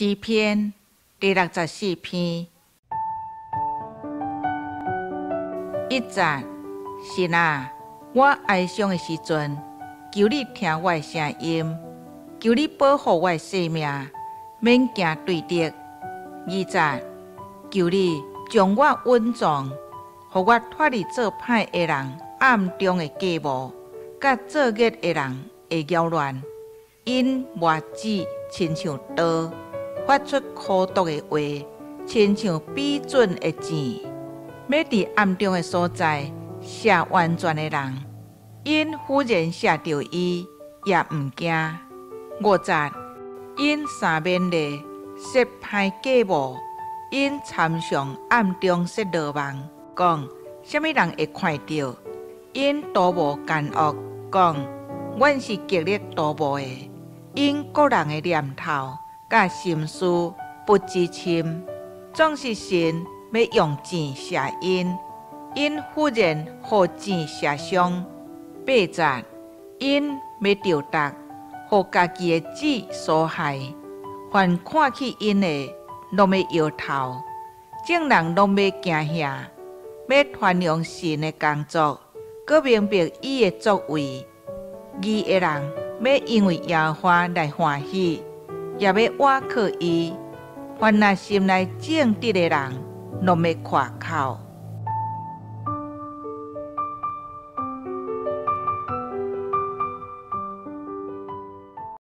诗篇第64篇。一节，神啊，我哀伤的时阵，求你听我的声音，求你保护我的性命，免行对敌。二节，求你将我稳重，互我脱离做歹的人暗中的计谋，甲作恶的人的扰乱。因磨子亲像刀，发出苦毒的话，亲像比准的箭。要伫暗中的所在射完全的人，因忽然射着伊，也毋惊。五节，因三面咧设歹计谋，因参详暗中设罗网，讲什么人会看到？因图谋奸恶，讲阮是极力图谋的。因个人的念头甲心思不知深，总是神要用箭射因，因忽然互箭射伤。八节，因要着达，互家己的子所害。凡看起因的，拢要摇头；众人拢要惊吓，要传扬神的工作，搁明白伊的作为。义的人要因为耶和华来欢喜，也要倚靠伊。凡那心内正直的人，拢要夸口。